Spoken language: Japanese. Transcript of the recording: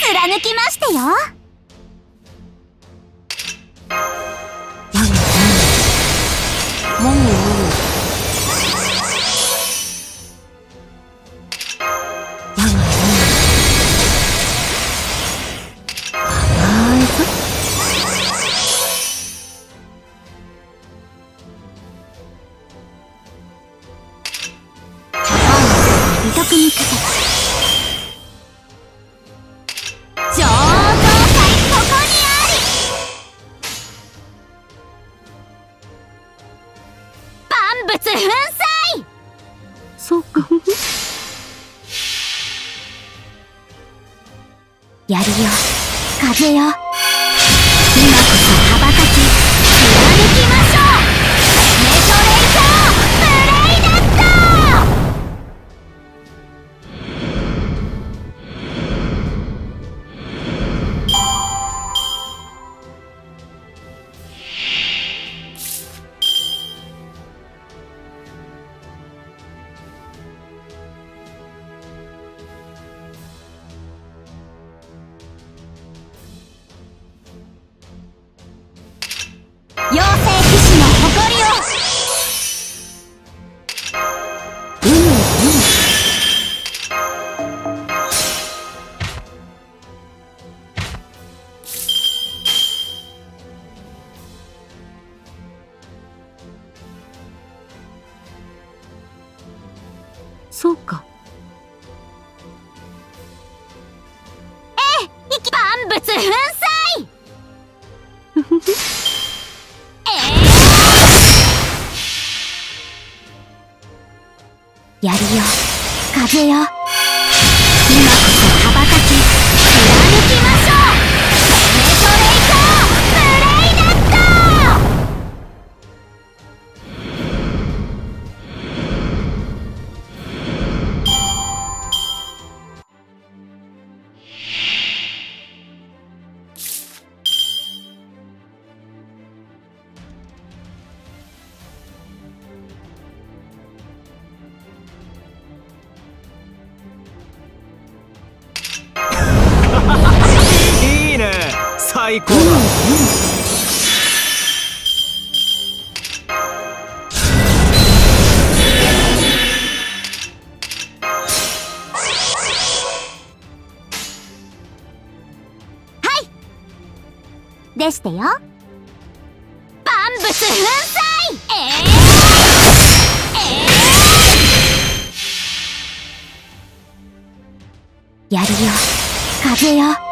貫きましてよ。美徳にかけちょうどここにあり。万物粉砕。そうかやるよ風よ、今こそ羽ばたき貫きましょう。メトレイターブレイダット。妖精騎士の誇りを。そうか。万物粉砕。やるよ風よ、今こそ羽ばたき貫きましょう。メトレイターブレイダット。 いいね、最高だ。 でしてよ。万物粉砕。やるよ風よ、